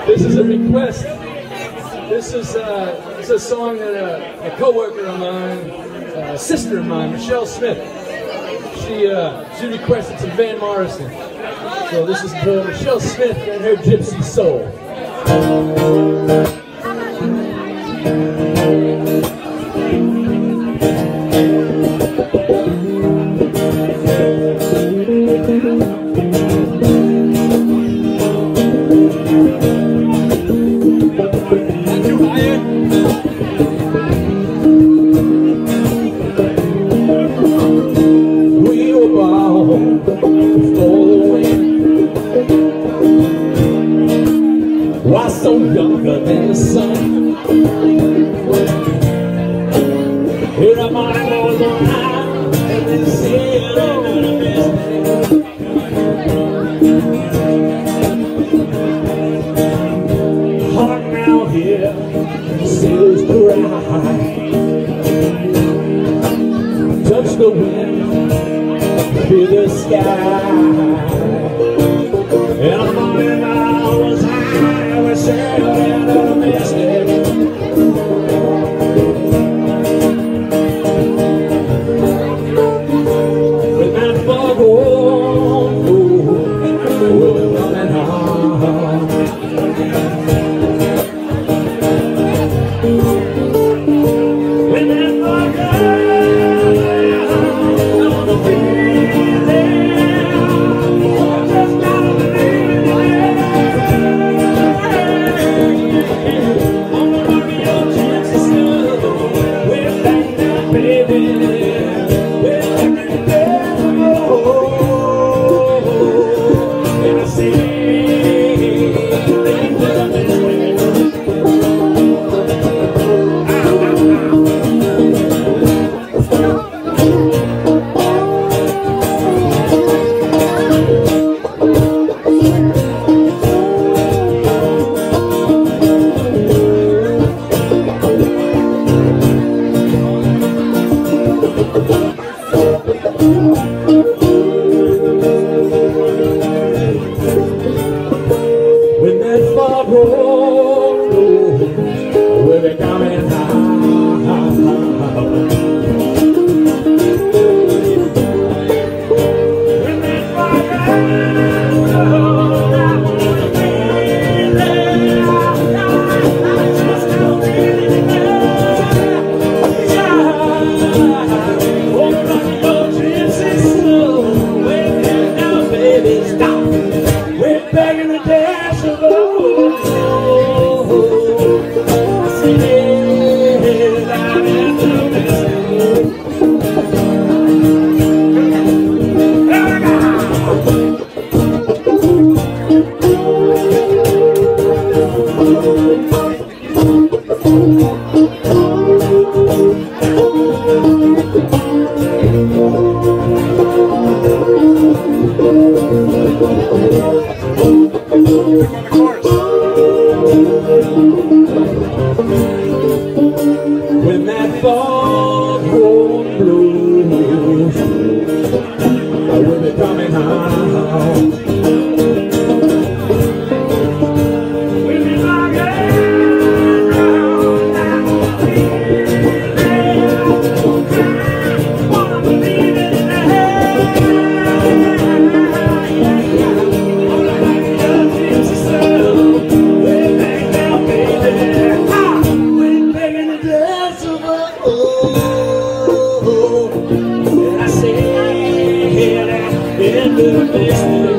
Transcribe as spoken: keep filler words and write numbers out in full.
This is a request. This is, uh, this is a song that a, a co-worker of mine, a sister of mine, Michele Smith, she, uh, she requested some Van Morrison. So this is for Michele Smith and her Gypsy Soul. Why so younger than the sun? Here am I going on high, and then said I knew the best thing. Heart now here sails cry. Touch the wind, feel the sky, and I'm falling I was high. I was sailing on a mistake. With that fog on, we'll be running home. With that fog on, I wanna be there. I just gotta believe in it. When that fog rolls, we'll be coming home. When that fog rolls, I wanna be there. I just don't really know. Oh, run your gypsy soul. Wait now, baby, stop. We're begging the dash of the road. I see it out in the distance. When that fog blows, I will be coming home. We'll be rocking around, I wanna be there. I wanna believe in the head. I'm like a gypsy soul. We're back now, baby. Ah, we're begging the dance of a oh, and I say that in the distance.